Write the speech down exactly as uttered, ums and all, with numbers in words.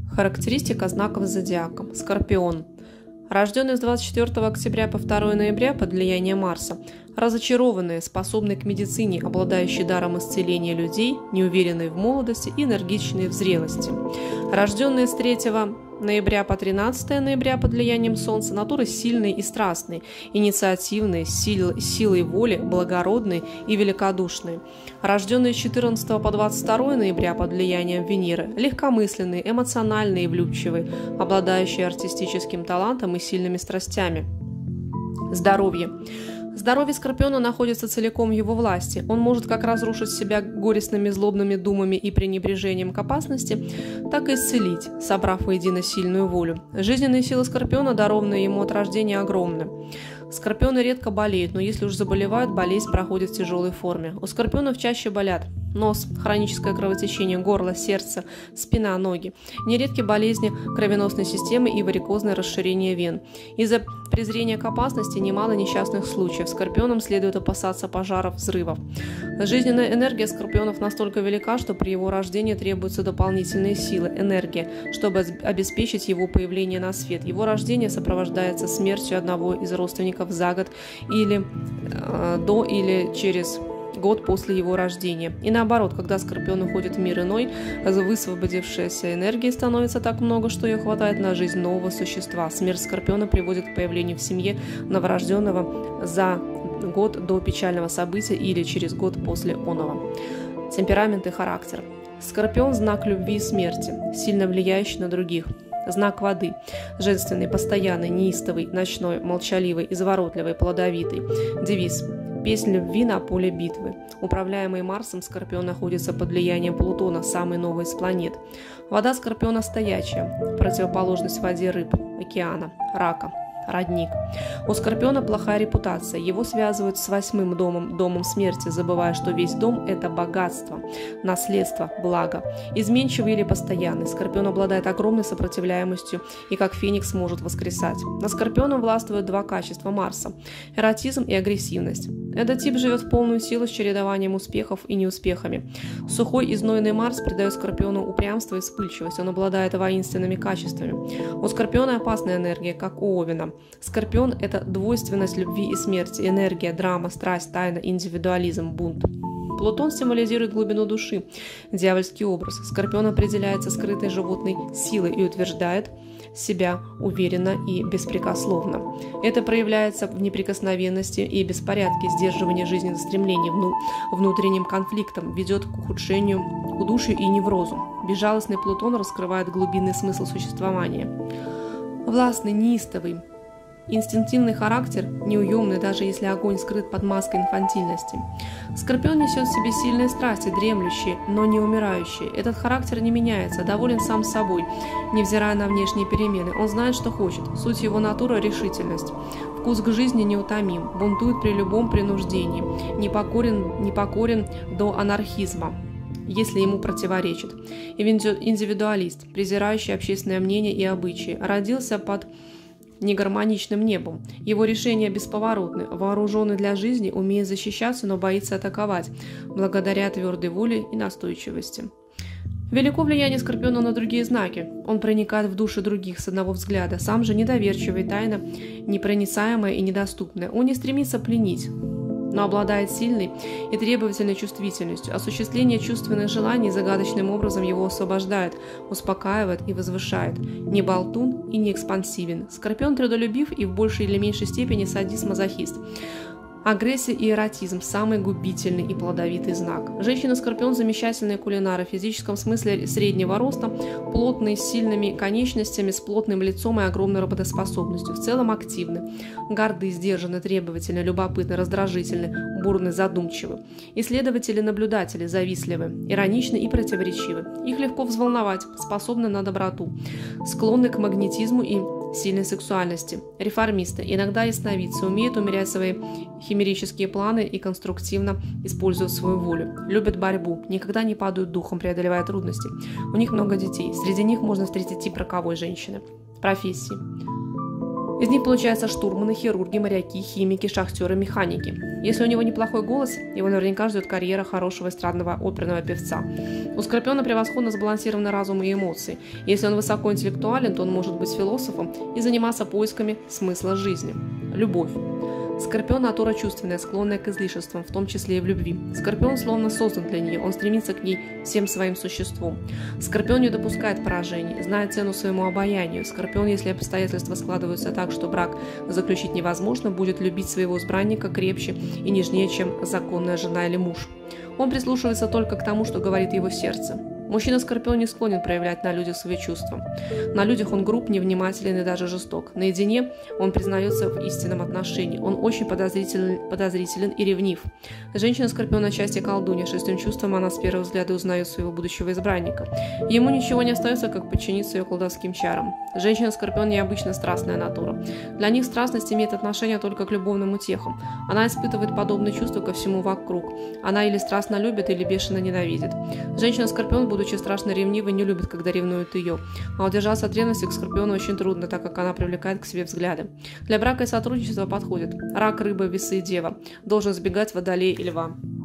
Характеристика знаков зодиака. Скорпион. Рожденный с двадцать четвёртого октября по второе ноября под влиянием Марса. Разочарованные, способные к медицине, обладающие даром исцеления людей, неуверенные в молодости и энергичные в зрелости. Рожденные с третьего ноября по тринадцатое ноября под влиянием Солнца, натуры сильные и страстные, инициативные, сил, силой воли, благородные и великодушные. Рожденные с четырнадцатого по двадцать второе ноября под влиянием Венеры, легкомысленные, эмоциональные и влюбчивые, обладающие артистическим талантом и сильными страстями. Здоровье. Здоровье Скорпиона находится целиком в его власти. Он может как разрушить себя горестными злобными думами и пренебрежением к опасности, так и исцелить, собрав воедино сильную волю. Жизненные силы Скорпиона, дарованные ему от рождения, огромны. Скорпионы редко болеют, но если уж заболевают, болезнь проходит в тяжелой форме. У скорпионов чаще болят нос, хроническое кровотечение, горло, сердце, спина, ноги. Нередки болезни кровеносной системы и варикозное расширение вен. Из-за презрения к опасности немало несчастных случаев. Скорпионам следует опасаться пожаров, взрывов. Жизненная энергия скорпионов настолько велика, что при его рождении требуются дополнительные силы, энергия, чтобы обеспечить его появление на свет. Его рождение сопровождается смертью одного из родственников за год или э, до или через год после его рождения. И наоборот, когда скорпион уходит в мир иной, высвободившейся энергии становится так много, что ее хватает на жизнь нового существа. Смерть скорпиона приводит к появлению в семье новорожденного за год до печального события или через год после оного. Темперамент и характер. Скорпион – знак любви и смерти, сильно влияющий на других. Знак воды. Женственный, постоянный, неистовый, ночной, молчаливый, изворотливый, плодовитый. Девиз. Песнь любви на поле битвы. Управляемый Марсом, Скорпион находится под влиянием Плутона, самой новой из планет. Вода Скорпиона стоячая, противоположность воде рыб, океана, рака, родник. У Скорпиона плохая репутация, его связывают с восьмым домом, домом смерти, забывая, что весь дом – это богатство, наследство, благо. Изменчивый или постоянный, Скорпион обладает огромной сопротивляемостью и как феникс может воскресать. На Скорпиона властвуют два качества Марса – эротизм и агрессивность. Этот тип живет в полную силу с чередованием успехов и неуспехами. Сухой и знойный Марс придает Скорпиону упрямство и вспыльчивость, он обладает воинственными качествами. У Скорпиона опасная энергия, как у Овена. Скорпион – это двойственность любви и смерти, энергия, драма, страсть, тайна, индивидуализм, бунт. Плутон символизирует глубину души, дьявольский образ. Скорпион определяется скрытой животной силой и утверждает себя уверенно и беспрекословно. Это проявляется в неприкосновенности и беспорядке, сдерживании жизненных стремлений, вну, внутренним конфликтам, ведет к ухудшению, к удушью и неврозу. Безжалостный Плутон раскрывает глубинный смысл существования. Властный, неистовый, инстинктивный характер, неуемный, даже если огонь скрыт под маской инфантильности. Скорпион несет в себе сильные страсти, дремлющие, но не умирающие. Этот характер не меняется, доволен сам собой, невзирая на внешние перемены. Он знает, что хочет. Суть его натуры – решительность. Вкус к жизни неутомим, бунтует при любом принуждении, непокорен, непокорен до анархизма, если ему противоречит. Индивидуалист, презирающий общественное мнение и обычаи, родился под негармоничным небом. Его решения бесповоротны, вооруженный для жизни, умеет защищаться, но боится атаковать, благодаря твердой воле и настойчивости. Велико влияние Скорпиона на другие знаки. Он проникает в души других с одного взгляда, сам же недоверчивый, тайна, непроницаемая и недоступная. Он не стремится пленить, но обладает сильной и требовательной чувствительностью. Осуществление чувственных желаний загадочным образом его освобождает, успокаивает и возвышает. Не болтун и не экспансивен. Скорпион трудолюбив и в большей или меньшей степени садист-мазохист. Агрессия и эротизм – самый губительный и плодовитый знак. Женщина-скорпион – замечательные кулинары, в физическом смысле среднего роста, плотные, с сильными конечностями, с плотным лицом и огромной работоспособностью. В целом активны, горды, сдержаны, требовательны, любопытны, раздражительны, бурны, задумчивы. Исследователи-наблюдатели завистливы, ироничны и противоречивы. Их легко взволновать, способны на доброту, склонны к магнетизму и сильной сексуальности. Реформисты, иногда ясновидцы, умеют умерять свои химерические планы и конструктивно используют свою волю. Любят борьбу, никогда не падают духом, преодолевая трудности. У них много детей. Среди них можно встретить тип роковой женщины. Профессии. Из них получаются штурманы, хирурги, моряки, химики, шахтеры, механики. Если у него неплохой голос, его наверняка ждет карьера хорошего эстрадного оперного певца. У Скорпиона превосходно сбалансированы разум и эмоции. Если он высокоинтеллектуален, то он может быть философом и заниматься поисками смысла жизни. Любовь. Скорпион – натура чувственная, склонная к излишествам, в том числе и в любви. Скорпион словно создан для нее, он стремится к ней всем своим существом. Скорпион не допускает поражений, знает цену своему обаянию. Скорпион, если обстоятельства складываются так, что брак заключить невозможно, будет любить своего избранника крепче и нежнее, чем законная жена или муж. Он прислушивается только к тому, что говорит его сердце. Мужчина-скорпион не склонен проявлять на людях свои чувства. На людях он груб, невнимателен и даже жесток. Наедине он признается в истинном отношении. Он очень подозрителен, подозрителен и ревнив. Женщина-скорпион отчасти колдунья. Шестым чувством она с первого взгляда узнает своего будущего избранника. Ему ничего не остается, как подчиниться ее колдовским чарам. Женщина-скорпион необычно страстная натура. Для них страстность имеет отношение только к любовным утехам. Она испытывает подобные чувства ко всему вокруг. Она или страстно любит, или бешено ненавидит. Женщина-скорпион, будучи страшно ревнивой, не любит, когда ревнуют ее. А удержаться от ревности к скорпиону очень трудно, так как она привлекает к себе взгляды. Для брака и сотрудничества подходит рак, рыба, весы и дева. Должен сбегать водолей и льва.